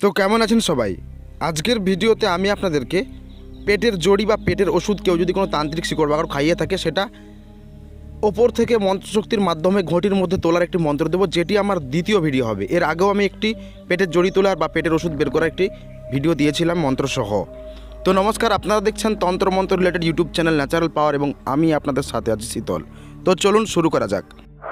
তো কেমন আছেন সবাই? আজকের ভিডিওতে আমি আপনাদেরকে পেটের জড়ি বা পেটের ওষুধ কেউ যদি কোনো তান্ত্রিক শিকড় বাকড় খাইয়ে থাকে সেটা ওপর থেকে মন্ত্রশক্তির মাধ্যমে ঘটির মধ্যে তোলার একটি মন্ত্র দেবো, যেটি আমার দ্বিতীয় ভিডিও হবে। এর আগেও আমি একটি পেটের জড়ি তোলার বা পেটের ওষুধ বের করার একটি ভিডিও দিয়েছিলাম মন্ত্রসহ। তো নমস্কার, আপনারা দেখছেন তন্ত্রমন্ত্র related YouTube channel natural power এবং আমি আপনাদের সাথে আছি শীতল। তো চলুন শুরু করা যাক।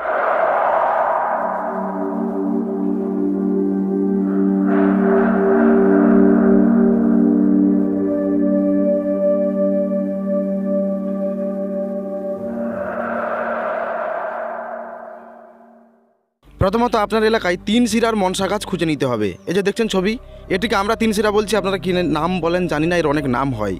প্রথমত আপনার এলাকায় 3 শিরার মনসা গাছ খুঁজে নিতে হবে। এই যে দেখছেন ছবি, এটিকে আমরা 3 শিরা বলছি, আপনারা কি নাম বলেন জানি না, এর অনেক নাম হয়।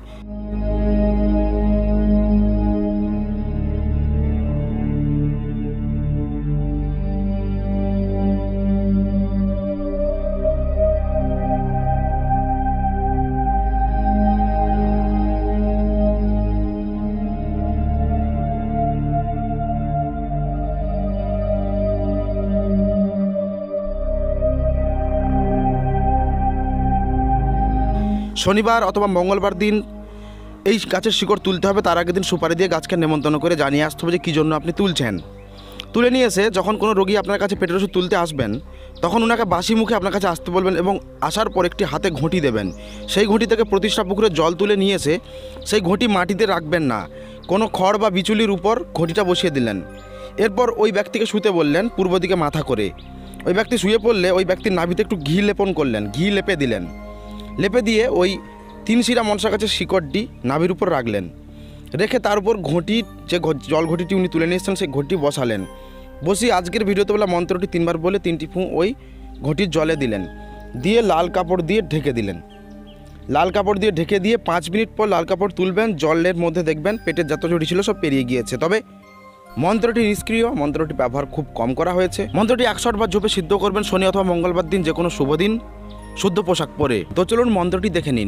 শনিবার অথবা মঙ্গলবার দিন এই গাছের শিকড় তুলতে হবে। তার আগের দিন সুপারি দিয়ে গাছকে নেমন্তন্ন করে জানিয়ে আসতে হবে যে কী জন্য আপনি তুলছেন। তুলে নিয়ে এসে যখন কোনো রোগী আপনার কাছে পেটের ওষুধ তুলতে আসবেন, তখন ওনাকে বাসি মুখে আপনার কাছে আসতে বলবেন এবং আসার পর একটি হাতে ঘটি দেবেন। সেই ঘটি থেকে প্রতিষ্ঠা পুকুরে জল তুলে নিয়ে এসে সেই ঘটি মাটিতে রাখবেন না, কোনো খড় বা বিচুলির উপর ঘটিটা বসিয়ে দিলেন। এরপর ওই ব্যক্তিকে শুতে বললেন পূর্ব দিকে মাথা করে। ওই ব্যক্তি শুয়ে পড়লে ওই ব্যক্তির নাভিতে একটু ঘি লেপন করলেন, ঘি লেপে দিলেন। লেপে দিয়ে ওই 3 শিরা মনসা গাছের শিকড়টি নাভির উপর রাখলেন। রেখে তার উপর ঘটি, যে জল ঘটিটি উনি তুলে নিয়ে এসেছেন সেই ঘটি বসালেন। বসিয়ে আজকের ভিডিওতে বলা মন্ত্রটি 3 বার বলে 3টি ফুঁ ওই ঘটির জলে দিলেন। দিয়ে লাল কাপড় দিয়ে ঢেকে দিলেন। লাল কাপড় দিয়ে ঢেকে দিয়ে 5 মিনিট পর লাল কাপড় তুলবেন, জলের মধ্যে দেখবেন পেটের যত জড়ি ছিল সব পেরিয়ে গিয়েছে। তবে মন্ত্রটি নিষ্ক্রিয়, মন্ত্রটি ব্যবহার খুব কম করা হয়েছে। মন্ত্রটি 108 বার জপে সিদ্ধ করবেন শনি অথবা মঙ্গলবার দিন, যে কোনো শুভ দিন, শুদ্ধ পোশাক পরে। তো চলুন মন্ত্রটি দেখে নিন।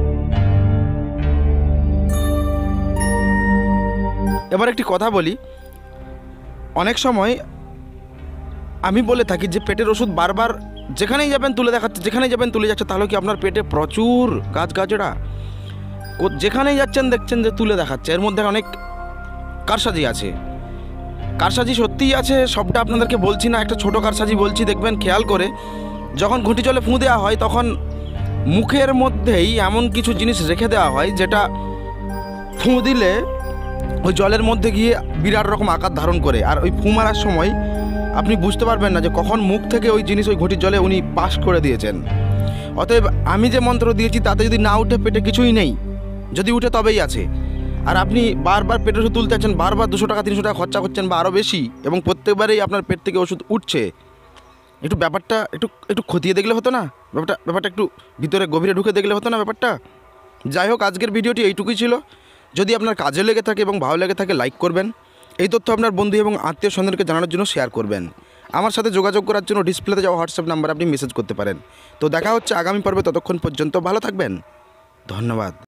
এবার একটি কথা বলি, অনেক সময় আমি বলে থাকি যে পেটের ওষুধ বারবার যেখানেই যাবেন তুলে দেখাচ্ছে, যেখানেই যাবেন তুলে যাচ্ছে। তাহলে কি আপনার পেটে প্রচুর গাছগাছড়া, যেখানেই যাচ্ছেন দেখছেন যে তুলে দেখাচ্ছে? এর মধ্যে অনেক কারসাজি আছে। কারসাজি সত্যিই আছে, সবটা আপনাদেরকে বলছি না, একটা ছোট কারসাজি বলছি। দেখবেন খেয়াল করে, যখন ঘটি জলে ফুঁ দেওয়া হয় তখন মুখের মধ্যেই এমন কিছু জিনিস রেখে দেওয়া হয় যেটা ফুঁ দিলে ওই জলের মধ্যে গিয়ে বিরাট রকম আকার ধারণ করে। আর ওই ফুঁ মারার সময় আপনি বুঝতে পারবেন না যে কখন মুখ থেকে ওই জিনিস ওই ঘটির জলে উনি পাস করে দিয়েছেন। অতএব আমি যে মন্ত্র দিয়েছি তাতে যদি না উঠে, পেটে কিছুই নেই, যদি উঠে তবেই আছে। আর আপনি বারবার পেটের ওষুধ তুলতে যাচ্ছেন, বারবার 200 টাকা 300 টাকা খরচা করছেন বা আরও বেশি, এবং প্রত্যেকবারেই আপনার পেট থেকে ওষুধ উঠছে। একটু ব্যাপারটা একটু খতিয়ে দেখলে হতো না? ব্যাপারটা একটু ভিতরে গভীরে ঢুকে দেখলে হতো না ব্যাপারটা? যাই হোক, আজকের ভিডিওটি এইটুকুই ছিল। যদি আপনার কাজে লেগে থাকে এবং ভালো লেগে থাকে লাইক করবেন। এই তথ্য আপনার বন্ধু এবং আত্মীয় স্বজনকে জানানোর জন্য শেয়ার করবেন। আমার সাথে যোগাযোগ করার জন্য ডিসপ্লেতে যাওয়া হোয়াটসঅ্যাপ নাম্বার আপনি মেসেজ করতে পারেন। তো দেখা হচ্ছে আগামী পর্বে, ততক্ষণ পর্যন্ত ভালো থাকবেন। ধন্যবাদ।